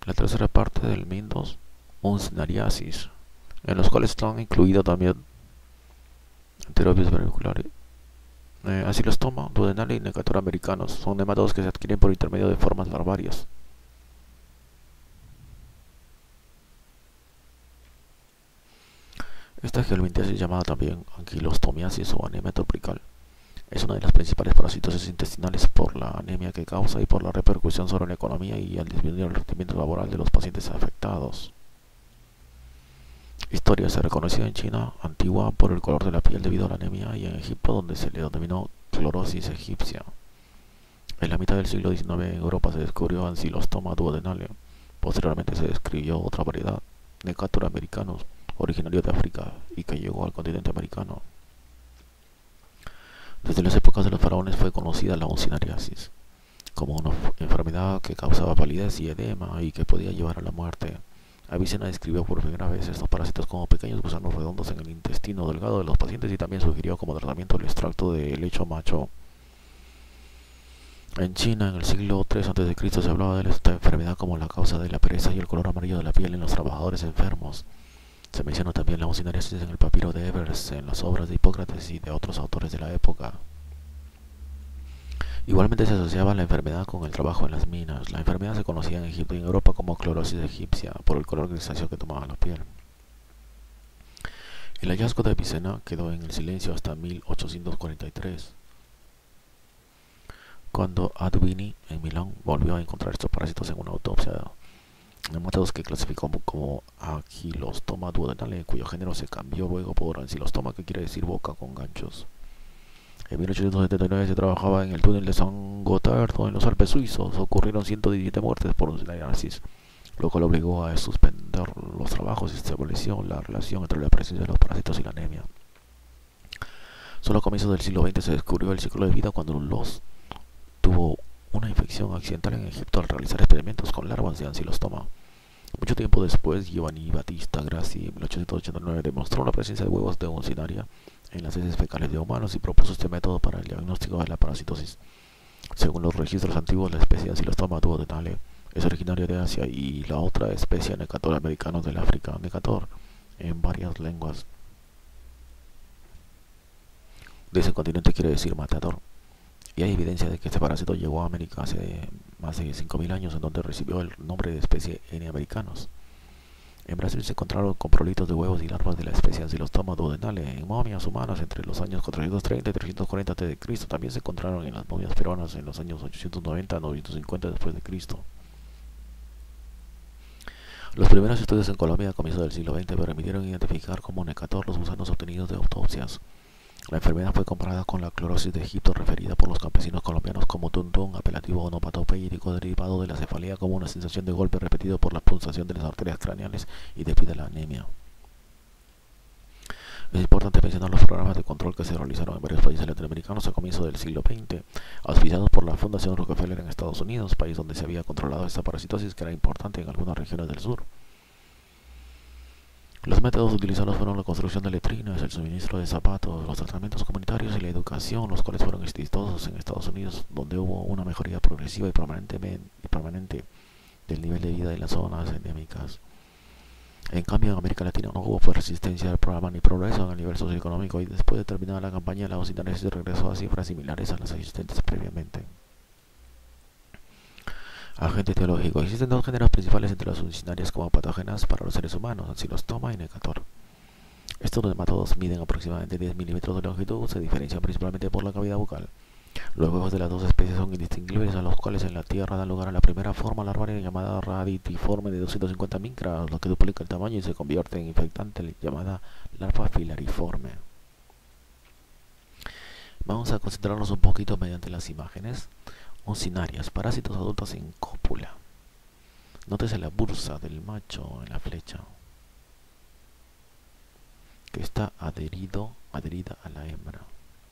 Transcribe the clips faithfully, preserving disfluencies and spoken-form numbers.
la tercera parte del Mindos Uncinariasis, en los cuales están incluidos también enterobios vermiculares. Eh, Ancylostoma, duodenale y Necator americanos son nematodos que se adquieren por intermedio de formas larvarias. Esta geolmintiasis, llamada también anquilostomiasis o anemia tropical, es una de las principales parasitosis intestinales por la anemia que causa y por la repercusión sobre la economía y al disminuir el rendimiento laboral de los pacientes afectados. Historia: se reconoció en China antigua por el color de la piel debido a la anemia, y en Egipto, donde se le denominó clorosis egipcia. En la mitad del siglo diecinueve en Europa se descubrió Ancylostoma duodenale. Posteriormente se describió otra variedad, Necator americanus, originario de África y que llegó al continente americano. Desde las épocas de los faraones fue conocida la uncinariasis como una enfermedad que causaba palidez y edema y que podía llevar a la muerte. Avicena describió por primera vez estos parásitos como pequeños gusanos redondos en el intestino delgado de los pacientes, y también sugirió como tratamiento el extracto de lecho macho. En China, en el siglo tres antes de Cristo, se hablaba de esta enfermedad como la causa de la pereza y el color amarillo de la piel en los trabajadores enfermos. Se menciona también la uncinariasis en el papiro de Ebers, en las obras de Hipócrates y de otros autores de la época. Igualmente se asociaba la enfermedad con el trabajo en las minas. La enfermedad se conocía en Egipto y en Europa como clorosis egipcia, por el color grisáceo que tomaba la piel. El hallazgo de Avicena quedó en el silencio hasta mil ochocientos cuarenta y tres, cuando Adubini en Milán volvió a encontrar estos parásitos en una autopsia nematodos que clasificó como Ancylostoma duodenale, cuyo género se cambió luego por Ancylostoma, que quiere decir boca con ganchos. En mil ochocientos setenta y nueve se trabajaba en el túnel de San Gotardo en los Alpes suizos. Ocurrieron ciento diecisiete muertes por uncinariasis, lo cual obligó a suspender los trabajos y se estableció la relación entre la presencia de los parásitos y la anemia. Solo a comienzos del siglo veinte se descubrió el ciclo de vida, cuando Loos tuvo una infección accidental en Egipto al realizar experimentos con larvas de Ancylostoma. Mucho tiempo después, Giovanni Battista Grassi en mil ochocientos ochenta y nueve demostró la presencia de huevos de uncinaria en las heces fecales de humanos y propuso este método para el diagnóstico de la parasitosis. Según los registros antiguos, la especie Ancylostoma duodenale es originaria de Asia, y la otra especie, Necator americanus, del África. Necator en varias lenguas de ese continente quiere decir matador, y hay evidencia de que este parásito llegó a América hace más de cinco mil años, en donde recibió el nombre de especie N. americanus. En Brasil se encontraron coprolitos de huevos y larvas de la especie Ancylostoma duodenale en momias humanas entre los años cuatrocientos treinta y trescientos cuarenta antes de Cristo. También se encontraron en las momias peruanas en los años ochocientos noventa a novecientos cincuenta después de Cristo. Los primeros estudios en Colombia a comienzos del siglo veinte permitieron identificar como Necator los gusanos obtenidos de autopsias. La enfermedad fue comparada con la clorosis de Egipto, referida por los campesinos colombianos como tuntún, apelativo onomatopéyico derivado de la cefalea, como una sensación de golpe repetido por la punzación de las arterias craneales y debido a la anemia. Es importante mencionar los programas de control que se realizaron en varios países latinoamericanos a comienzos del siglo veinte, auspiciados por la Fundación Rockefeller en Estados Unidos, país donde se había controlado esta parasitosis, que era importante en algunas regiones del sur. Los métodos utilizados fueron la construcción de letrinas, el suministro de zapatos, los tratamientos comunitarios y la educación, los cuales fueron exitosos en Estados Unidos, donde hubo una mejoría progresiva y permanente, y permanente del nivel de vida de las zonas endémicas. En cambio, en América Latina no hubo pues resistencia al programa ni progreso en el nivel socioeconómico, y después de terminada la campaña, la uncinariasis regresó a cifras similares a las existentes previamente. Agente etiológico. Existen dos géneros principales entre las uncinarias como patógenas para los seres humanos, Ancylostoma y Necator. Estos nematodos miden aproximadamente diez milímetros de longitud, se diferencian principalmente por la cavidad bucal. Los huevos de las dos especies son indistinguibles, a los cuales en la Tierra dan lugar a la primera forma larvaria llamada raditiforme de doscientos cincuenta micras, lo que duplica el tamaño y se convierte en infectante llamada larva filariforme. Vamos a concentrarnos un poquito mediante las imágenes. Uncinarias, parásitos adultos en cópula. Nótese la bursa del macho en la flecha, que está adherido, adherida a la hembra.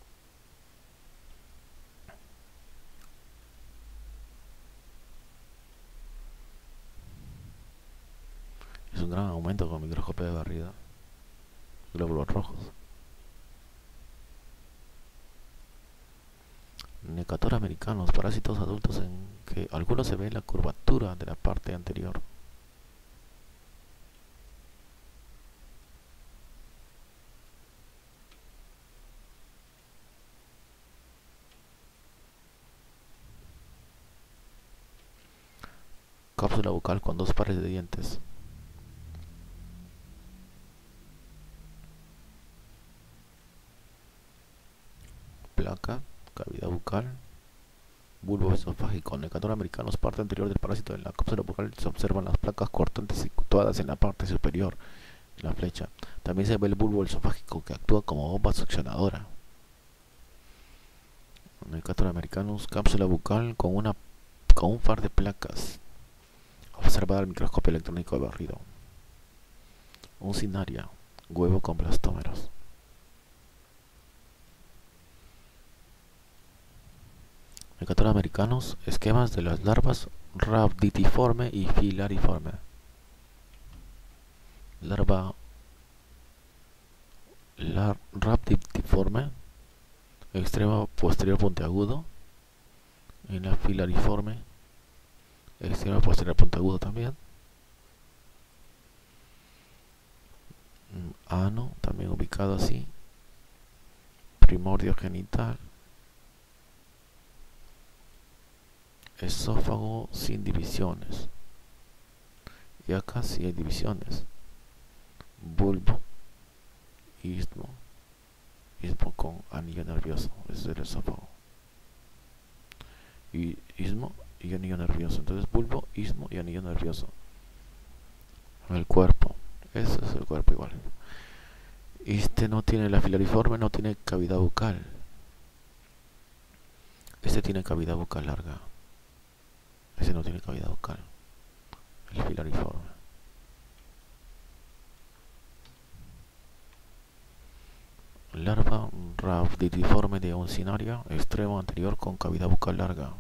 Es un gran aumento con microscopio de barrida. Glóbulos rojos. Necator americanos, parásitos adultos en que algunos se ve la curvatura de la parte anterior cápsula bucal con dos pares de dientes. Placa, cavidad bucal, bulbo esofágico. En el cator americanos, parte anterior del parásito en la cápsula bucal, se observan las placas cortantes situadas en la parte superior de la flecha. También se ve el bulbo esofágico que actúa como bomba succionadora. En el cator americanos, cápsula bucal con una con un par de placas observada al microscopio electrónico de barrido. Uncinaria, huevo con blastómeros. En el cator americanos, esquemas de las larvas rhabditiforme y filariforme. Larva la rhabditiforme, extremo posterior puntiagudo. En la filariforme, extremo posterior puntiagudo también. Ano, también ubicado así. Primordio genital. Esófago sin divisiones. Y acá sí hay divisiones. Bulbo, istmo, istmo con anillo nervioso, ese es el esófago. Y istmo y anillo nervioso. Entonces bulbo, istmo y anillo nervioso. El cuerpo, ese es el cuerpo igual. Este no tiene la filariforme, no tiene cavidad bucal. Este tiene cavidad bucal larga. Ese no tiene cavidad bucal. El filariforme. Larva rhabditiforme de uncinaria, extremo anterior con cavidad bucal larga.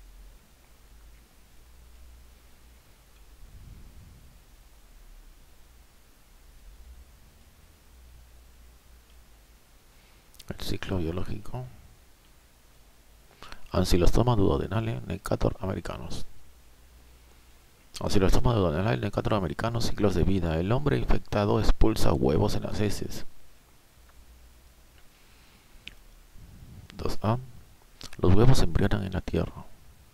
El ciclo biológico. Ancylostoma duodenale, Necator americanos. Ancylostoma duodenale, Necator americanos, ciclos de vida. El hombre infectado expulsa huevos en las heces. dos A. Los huevos se embrionan en la tierra.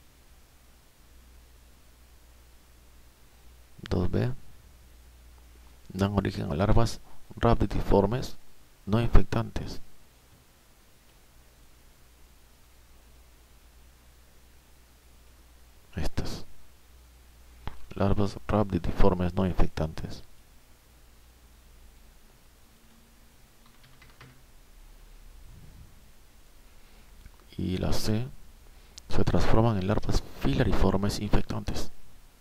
dos B. Dan origen a larvas rhabditiformes no infectantes. Estas larvas rhabditiformes no infectantes. Y la C, se transforman en larvas filariformes infectantes.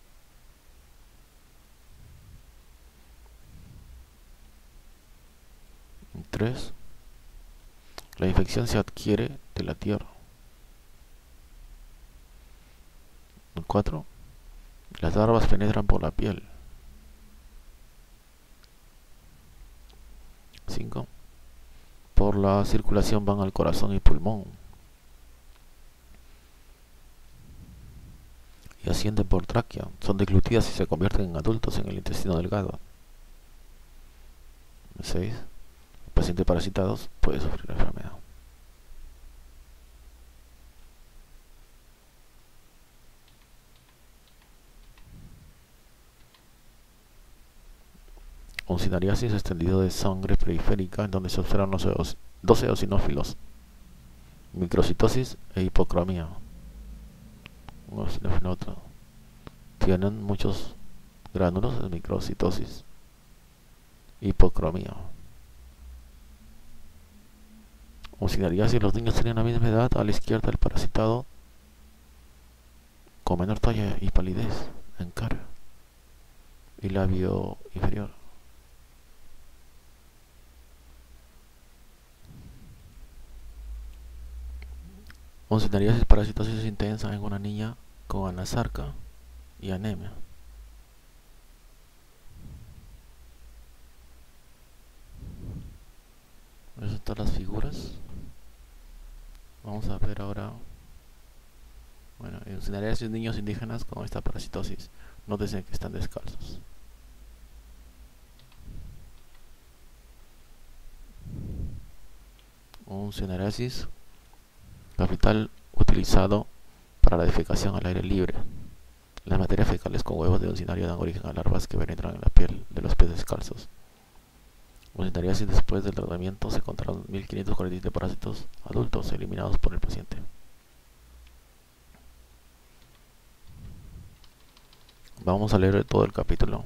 tres. La infección se adquiere de la tierra. cuatro. Las larvas penetran por la piel. cinco. Por la circulación van al corazón y pulmón. Y ascienden por tráquea. Son deglutidas y se convierten en adultos en el intestino delgado. seis. El paciente parasitado puede sufrir la enfermedad. Uncinariasis extendido de sangre periférica en donde se observan los eos, dos eosinófilos, microcitosis e hipocromía. Uno en otro. Tienen muchos gránulos de microcitosis, hipocromía. Uncinariasis, los niños tienen la misma edad, a la izquierda el parasitado con menor talla y palidez en cara y labio inferior. Uncinariasis, parasitosis intensa en una niña con anasarca y anemia. Esas son todas las figuras. Vamos a ver ahora. Bueno, uncinariasis en niños indígenas con esta parasitosis. Nótese que están descalzos. Uncinariasis, capital utilizado para la defecación al aire libre. Las materias fecales con huevos de uncinario dan origen a larvas que penetran en la piel de los peces descalzos. Uncinaria, y después del tratamiento se encontraron mil quinientos cuarenta y siete parásitos adultos eliminados por el paciente. Vamos a leer todo el capítulo.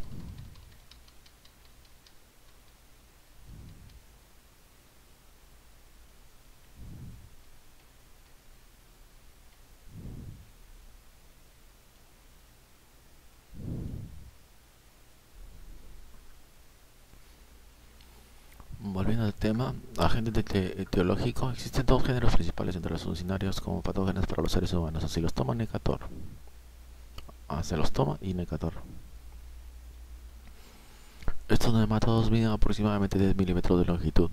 Volviendo al tema, agentes etiológicos. Existen dos géneros principales entre los uncinarios como patógenos para los seres humanos: Ancylostoma necator. Ancylostoma y necator. Estos nematodos miden aproximadamente diez milímetros de longitud.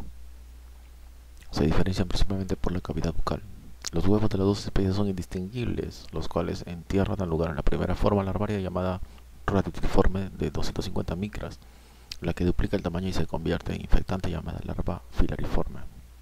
Se diferencian principalmente por la cavidad bucal. Los huevos de las dos especies son indistinguibles, los cuales en tierra dan lugar a la primera forma larvaria llamada radiatiforme de doscientos cincuenta micras, la que duplica el tamaño y se convierte en infectante llamada larva filariforme.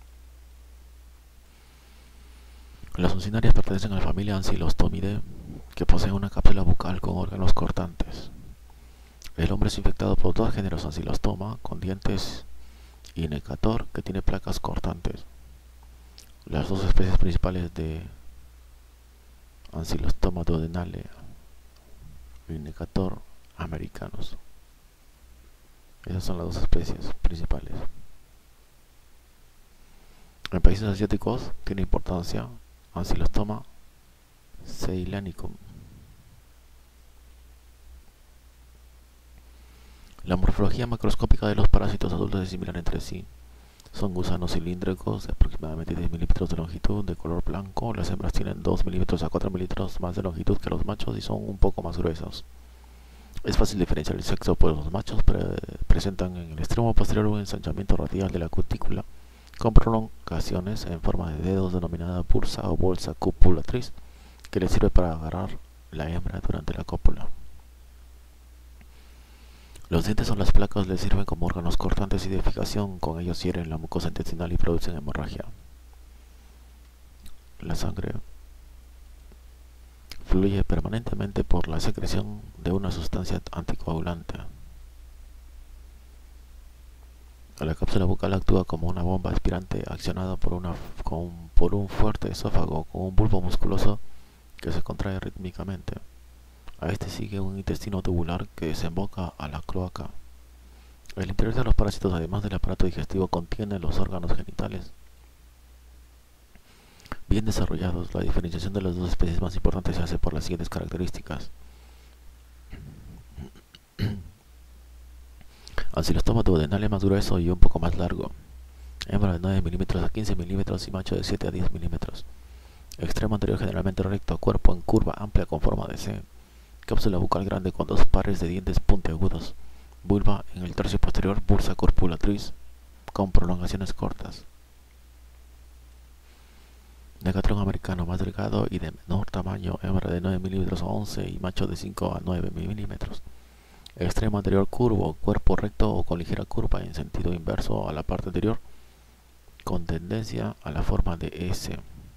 Las uncinarias pertenecen a la familia Ancylostomidae, que poseen una cápsula bucal con órganos cortantes. El hombre es infectado por dos géneros: Ancylostoma, con dientes, y necator, que tiene placas cortantes. Las dos especies principales de Ancylostoma duodenale y necator americanos. Esas son las dos especies principales. En países asiáticos tiene importancia Ancylostoma ceylanicum. La morfología macroscópica de los parásitos adultos es similar entre sí. Son gusanos cilíndricos de aproximadamente diez milímetros de longitud, de color blanco. Las hembras tienen dos milímetros a cuatro milímetros más de longitud que los machos y son un poco más gruesos. Es fácil diferenciar el sexo, pues los machos pre presentan en el extremo posterior un ensanchamiento radial de la cutícula con prolongaciones en forma de dedos denominada bursa o bolsa copulatriz, que le sirve para agarrar la hembra durante la cópula. Los dientes o las placas le sirven como órganos cortantes y de fijación. Con ellos hieren la mucosa intestinal y producen hemorragia. La sangre fluye permanentemente por la secreción de una sustancia anticoagulante. La cápsula bucal actúa como una bomba aspirante accionada por, una, con, por un fuerte esófago con un bulbo musculoso que se contrae rítmicamente. A este sigue un intestino tubular que desemboca a la cloaca. El interior de los parásitos, además del aparato digestivo, contiene los órganos genitales bien desarrollados. La diferenciación de las dos especies más importantes se hace por las siguientes características. Ancylostoma duodenale más grueso y un poco más largo. Hembra de nueve milímetros a quince milímetros y macho de siete a diez milímetros. Extremo anterior generalmente recto, cuerpo en curva amplia con forma de C. Cápsula bucal grande con dos pares de dientes puntiagudos. Vulva en el tercio posterior, bursa corpulatriz con prolongaciones cortas. Necatrón americano más delgado y de menor tamaño, hembra de nueve milímetros a once y macho de cinco a nueve milímetros. Extremo anterior curvo, cuerpo recto o con ligera curva en sentido inverso a la parte anterior, con tendencia a la forma de S.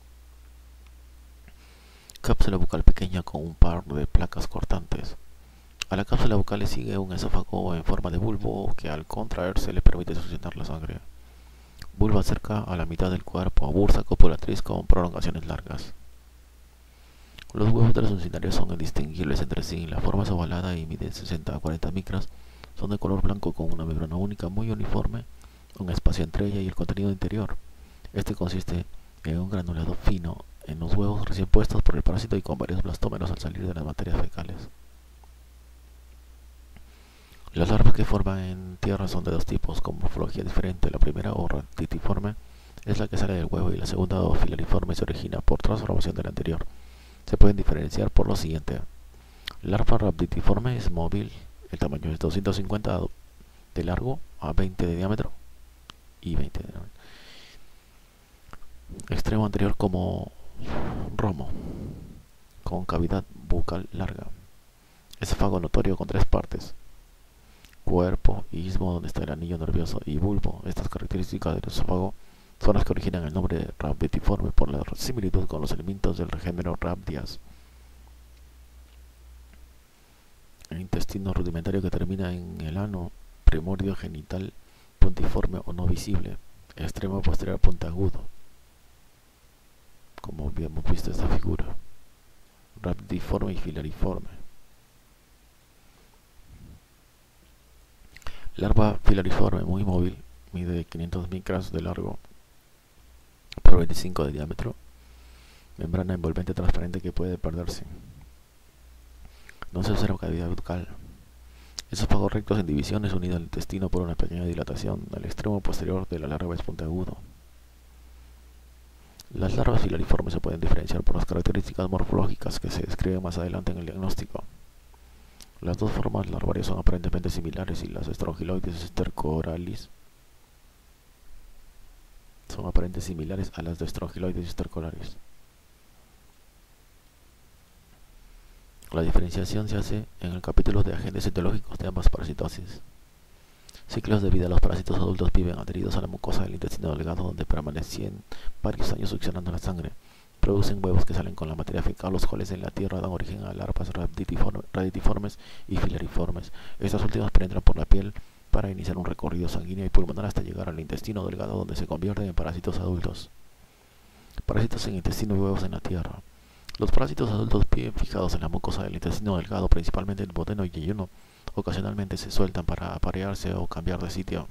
Cápsula bucal pequeña con un par de placas cortantes. A la cápsula bucal le sigue un esófago en forma de bulbo que al contraerse le permite succionar la sangre. Vulva cerca a la mitad del cuerpo, bursa copulatriz con prolongaciones largas. Los huevos de los uncinarios son indistinguibles entre sí. La forma es ovalada y mide sesenta a cuarenta micras. Son de color blanco con una membrana única muy uniforme, un espacio entre ella y el contenido interior. Este consiste en un granulado fino en los huevos recién puestos por el parásito y con varios blastómeros al salir de las materias fecales. Las larvas que forman en tierra son de dos tipos, con morfología diferente. La primera, o radiatiforme, es la que sale del huevo, y la segunda, o filariforme, se origina por transformación de la anterior. Se pueden diferenciar por lo siguiente. Larva rhabditiforme es móvil, el tamaño es doscientos cincuenta de largo a veinte de diámetro y veinte de diámetro. Extremo anterior como romo, con cavidad bucal larga. Esófago notorio con tres partes: cuerpo, istmo donde está el anillo nervioso y bulbo. Estas características del esófago son las que originan el nombre de rhabditiforme por la similitud con los elementos del género Rhabdias. El intestino rudimentario que termina en el ano, primordio genital puntiforme o no visible, extremo posterior puntiagudo, como habíamos visto esta figura, rhabdiforme y filariforme. Larva filariforme muy móvil, mide quinientos micras de largo por veinticinco de diámetro, membrana envolvente transparente que puede perderse. No se observa cavidad bucal. Esófago recto en divisiones unido al intestino por una pequeña dilatación. El extremo posterior de la larva es puntiagudo. Las larvas filariformes se pueden diferenciar por las características morfológicas que se describen más adelante en el diagnóstico. Las dos formas larvarias son aparentemente similares y las Strongyloides stercoralis son aparentemente similares a las de Strongyloides stercoralis. La diferenciación se hace en el capítulo de agentes etiológicos de ambas parasitosis. Ciclos de vida. Los parásitos adultos viven adheridos a la mucosa del intestino delgado, donde permanecen varios años succionando la sangre. Producen huevos que salen con la materia fecal, los cuales en la tierra dan origen a larvas radiatiformes y filariformes. Estas últimas penetran por la piel para iniciar un recorrido sanguíneo y pulmonar hasta llegar al intestino delgado, donde se convierten en parásitos adultos. Parásitos en intestino y huevos en la tierra. Los parásitos adultos viven fijados en la mucosa del intestino delgado, principalmente en duodeno y yeyuno. Ocasionalmente se sueltan para aparearse o cambiar de sitio.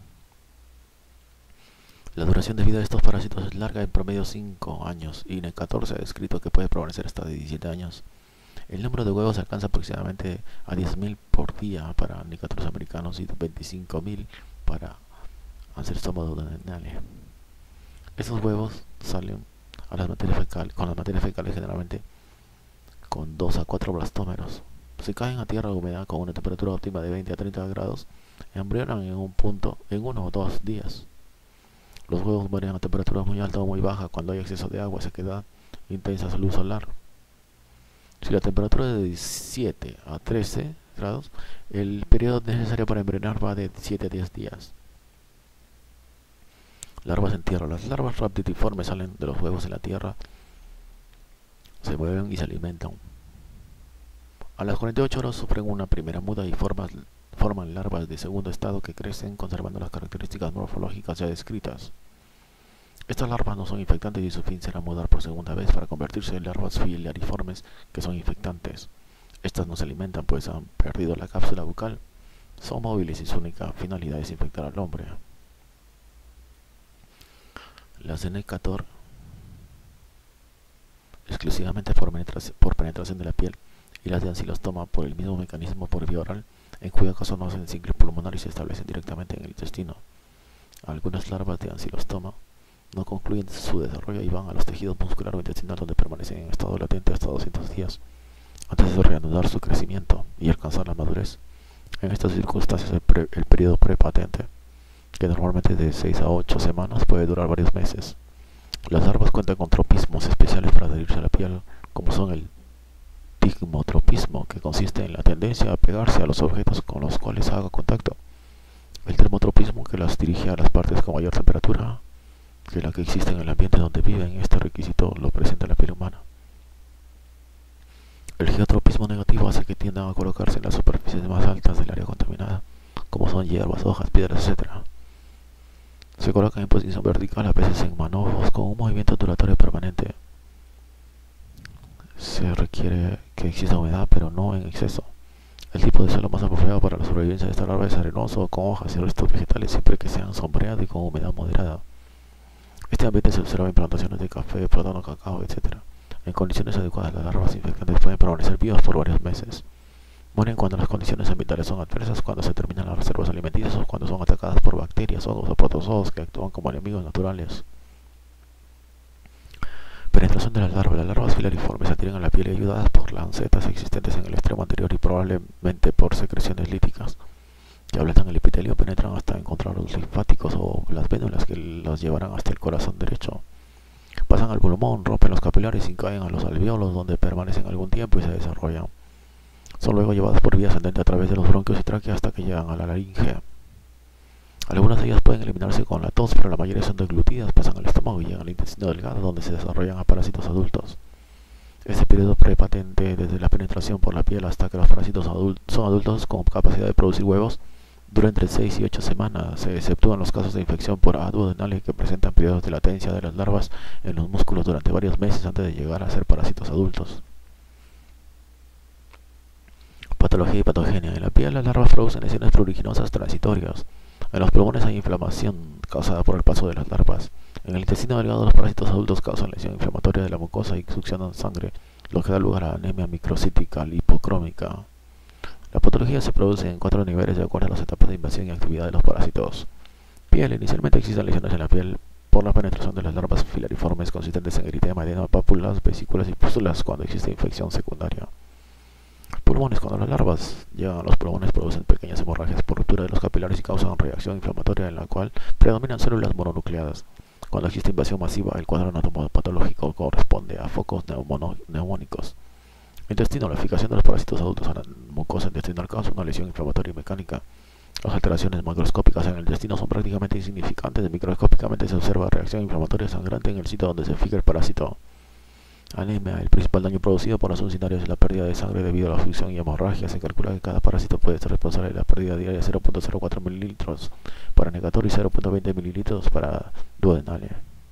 La duración de vida de estos parásitos es larga, en promedio cinco años, y en el catorce ha descrito que puede permanecer hasta diecisiete años. El número de huevos alcanza aproximadamente a diez mil por día para Nicatorus americanos y veinticinco mil para Anserstoma duodenale. Estos huevos salen a las materias fecales, con las materias fecales generalmente con dos a cuatro blastómeros. Se caen a tierra húmeda con una temperatura óptima de veinte a treinta grados, embrionan en un punto en uno o dos días. Los huevos mueren a temperaturas muy altas o muy bajas cuando hay exceso de agua, sequedad, intensa luz solar. Si la temperatura es de diecisiete a trece grados, el periodo necesario para embrionar va de siete a diez días. Larvas en tierra. Las larvas rhabditiformes salen de los huevos en la tierra, se mueven y se alimentan. A las cuarenta y ocho horas sufren una primera muda y forman, forman larvas de segundo estado que crecen conservando las características morfológicas ya descritas. Estas larvas no son infectantes y su fin será mudar por segunda vez para convertirse en larvas filariformes que son infectantes. Estas no se alimentan pues han perdido la cápsula bucal, son móviles y su única finalidad es infectar al hombre. Las de Necator, exclusivamente por penetración, por penetración de la piel, y las de Ancylostoma por el mismo mecanismo por vía oral, en cuyo caso no hacen ciclo pulmonar y se establecen directamente en el intestino. Algunas larvas de Ancylostoma no concluyen su desarrollo y van a los tejidos muscular o intestinal, donde permanecen en estado latente hasta doscientos días, antes de reanudar su crecimiento y alcanzar la madurez. En estas circunstancias el, pre, el periodo prepatente, que normalmente de seis a ocho semanas, puede durar varios meses. Las larvas cuentan con tropismos especiales para adherirse a la piel, como son el tigmotropismo, que consiste en la tendencia a pegarse a los objetos con los cuales haga contacto; el termotropismo, que las dirige a las partes con mayor temperatura que la que existe en el ambiente donde viven. Este requisito lo presenta la piel humana. El geotropismo negativo hace que tiendan a colocarse en las superficies más altas del área contaminada, como son hierbas, hojas, piedras, etcétera. Se colocan en posición vertical, a veces en manojos, con un movimiento ondulatorio permanente. Se requiere que exista humedad, pero no en exceso. El tipo de suelo más apropiado para la sobrevivencia de esta larva es arenoso, con hojas y restos vegetales, siempre que sean sombreado y con humedad moderada. Este ambiente se observa en plantaciones de café, plátano, cacao, etcétera. En condiciones adecuadas, las larvas infectantes pueden permanecer vivas por varios meses. Mueren cuando las condiciones ambientales son adversas, cuando se terminan las reservas alimenticias o cuando son atacadas por bacterias, hongos o protozoos que actúan como enemigos naturales. Penetración de las larvas. Las larvas filariformes se adhieren a la piel ayudadas por lancetas existentes en el extremo anterior y probablemente por secreciones líticas que ablatan el epitelio, penetran hasta encontrar los linfáticos o las vénulas que los llevarán hasta el corazón derecho. Pasan al pulmón, rompen los capilares y caen a los alvéolos, donde permanecen algún tiempo y se desarrollan. Son luego llevadas por vía ascendente a través de los bronquios y tráquea hasta que llegan a la laringe. Algunas de ellas pueden eliminarse con la tos, pero la mayoría son deglutidas, pasan al estómago y llegan al intestino delgado, donde se desarrollan a parásitos adultos. Este periodo prepatente desde la penetración por la piel hasta que los parásitos adult son adultos con capacidad de producir huevos dura entre seis y ocho semanas. Se exceptúan los casos de infección por duodenales que presentan periodos de latencia de las larvas en los músculos durante varios meses antes de llegar a ser parásitos adultos. Patología y patogenia. En la piel las larvas producen lesiones pruriginosas transitorias. En los pulmones hay inflamación causada por el paso de las larvas. En el intestino delgado los parásitos adultos causan lesión inflamatoria de la mucosa y succionan sangre, lo que da lugar a anemia microcítica lipocrómica. La patología se produce en cuatro niveles de acuerdo a las etapas de invasión y actividad de los parásitos. Piel. Inicialmente existen lesiones en la piel por la penetración de las larvas filariformes consistentes en eritema, edema, pápulas, vesículas y pústulas cuando existe infección secundaria. Pulmones. Cuando las larvas llegan a los pulmones producen pequeñas hemorragias por ruptura de los capilares y causan reacción inflamatoria en la cual predominan células mononucleadas. Cuando existe invasión masiva, el cuadro anatomopatológico corresponde a focos neumónicos. Intestino. La fijación de los parásitos adultos a la mucosa intestinal causa una lesión inflamatoria y mecánica. Las alteraciones macroscópicas en el intestino son prácticamente insignificantes. Microscópicamente se observa reacción inflamatoria sangrante en el sitio donde se fija el parásito. Anemia. El principal daño producido por los uncinarios es la pérdida de sangre debido a la afección y hemorragia. Se calcula que cada parásito puede ser responsable de la pérdida diaria de cero punto cero cuatro mililitros para Necator y cero punto veinte mililitros para Duodenale.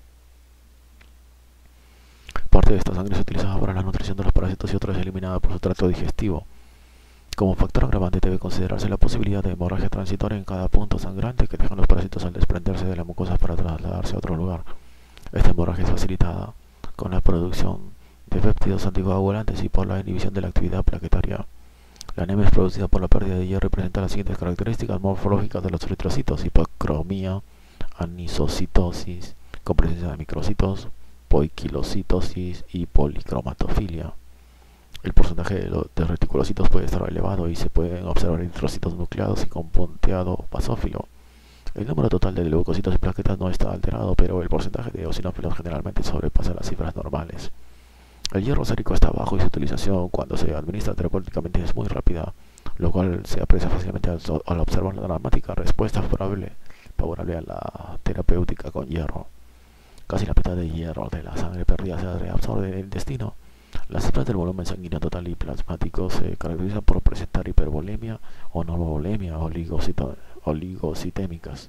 Parte de esta sangre se utilizaba para la nutrición de los parásitos y otra es eliminada por su tracto digestivo. Como factor agravante debe considerarse la posibilidad de hemorragia transitoria en cada punto sangrante que dejan los parásitos al desprenderse de la mucosa para trasladarse a otro lugar. Esta hemorragia es facilitada con la producción de péptidos anticoagulantes y por la inhibición de la actividad plaquetaria. La anemia es producida por la pérdida de hierro y presenta las siguientes características morfológicas de los eritrocitos: hipocromía, anisocitosis, con presencia de microcitos, poiquilocitosis y policromatofilia. El porcentaje de, de reticulocitos puede estar elevado y se pueden observar eritrocitos nucleados y con punteado basófilo. El número total de leucocitos y plaquetas no está alterado, pero el porcentaje de eosinófilos generalmente sobrepasa las cifras normales. El hierro sérico está bajo y su utilización cuando se administra terapéuticamente es muy rápida, lo cual se aprecia fácilmente al, al observar la dramática respuesta favorable, favorable a la terapéutica con hierro. Casi la mitad de hierro de la sangre perdida se reabsorbe en el intestino. Las cifras del volumen sanguíneo total y plasmático se caracterizan por presentar hipervolemia o normovolemia oligocitémicas.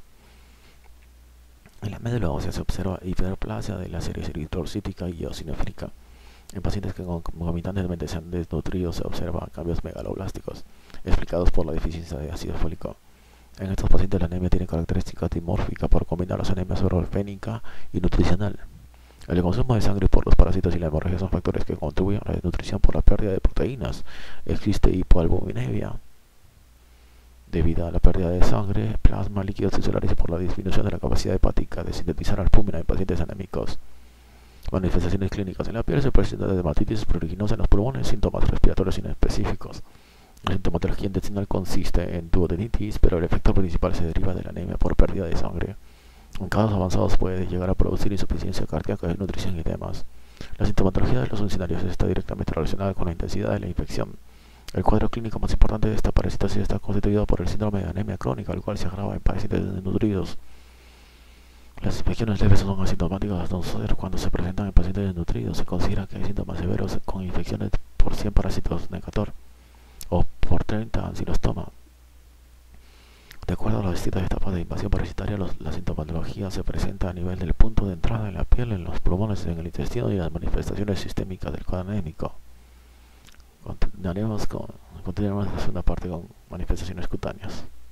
En la médula ósea se observa hiperplasia de la serie eritrocítica y eosinofílica. En pacientes que concomitantemente se han desnutrido se observan cambios megaloblásticos, explicados por la deficiencia de ácido fólico. En estos pacientes la anemia tiene características dimórficas por combinar las anemias orofénica y nutricional. El consumo de sangre por los parásitos y la hemorragia son factores que contribuyen a la desnutrición por la pérdida de proteínas. Existe hipoalbuminemia debido a la pérdida de sangre, plasma, líquidos tisulares y por la disminución de la capacidad hepática de sintetizar albúmina en pacientes anémicos. Manifestaciones clínicas. En la piel se presenta dermatitis pruriginosa en los pulmones, síntomas respiratorios inespecíficos. La sintomatología intestinal consiste en duodenitis, pero el efecto principal se deriva de la anemia por pérdida de sangre. En casos avanzados puede llegar a producir insuficiencia cardíaca, desnutrición y demás. La sintomatología de los uncinarios está directamente relacionada con la intensidad de la infección. El cuadro clínico más importante de esta parasitosis está constituido por el síndrome de anemia crónica, el cual se agrava en pacientes desnutridos. Las infecciones leves son asintomáticas cuando se presentan en pacientes desnutridos. Se considera que hay síntomas severos con infecciones por cien parásitos Necator o por treinta ancilostoma. De acuerdo a las distintas etapas de invasión parasitaria, los, la sintomatología se presenta a nivel del punto de entrada en la piel, en los pulmones, en el intestino y las manifestaciones sistémicas del cuadro anémico. Continuaremos con, continuaremos en la segunda parte con manifestaciones cutáneas.